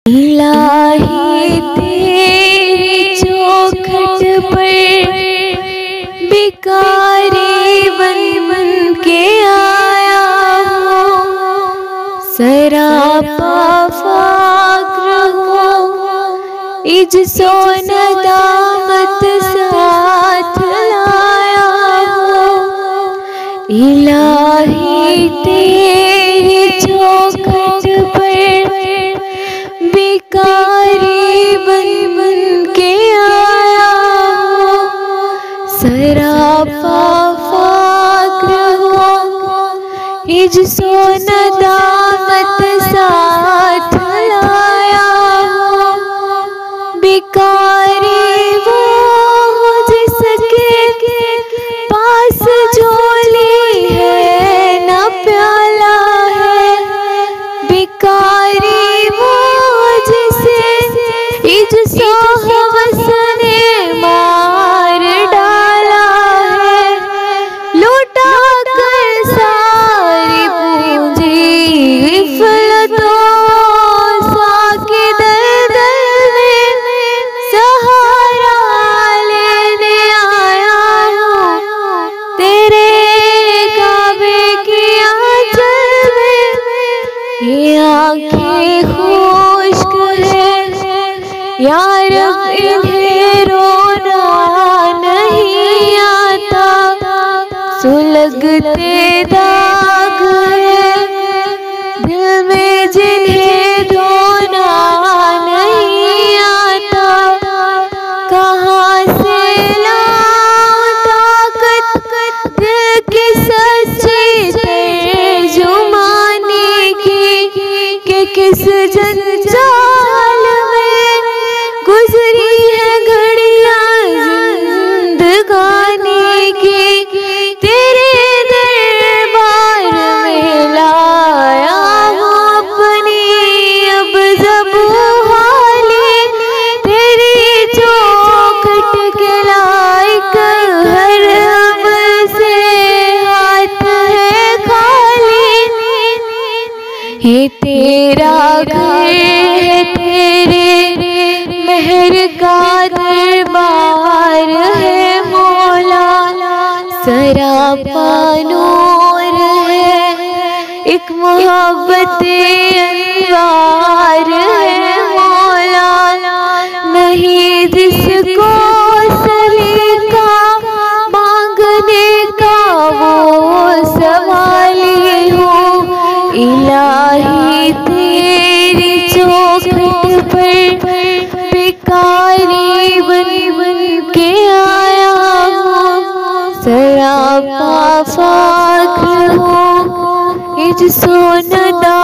इलाही तेरी चौखट पर भिखारी बन बन के आया हूँ, सरापा फाक्र हूँ, इज सोना दामत साथ लाया हूँ। इलाही तेरी चौखट पर भिखारी बन बन के आया हूँ, सरापा फाक्र हूँ, इज सोना दामत साथ लाया हूँ। भिखारी वो जिसके पास झोली है न प्याला है, भिखारी वो इज हवस ने मार डाला है, लूटा कर सारी पूंजी फलतों साके दर दर में सहारा लेने आया हूँ, तेरे काबे की आंचल में ये आँखें खुश्क है यार, इन्हें रोना नहीं आता, सुलगते दाग है दिल में जिन्हें धोना नहीं आता। कहाँ से लाऊं ताकत दिल की सच्ची तर्जुमानी की, कि किस जंजाल गुजरी है घड़ियां जिंदगानी की, तेरे दरबार में लाया हूँ अपनी अब ज़बू हाली, तेरी चौखट के लायक हर अमल से हाथ है खाली। ये तेरा घर है, तेरे मेहर का दरबार है मौला, सरापा नूर है, एक मोहब्बत अनवार है मौला। नहीं जिसको सलीका मांगने का वो सवाली हूँ, इलाही तेरी चौखट पर भिखारी बन बन के आया हूँ, सरापा फाक्र हूँ, इज सोना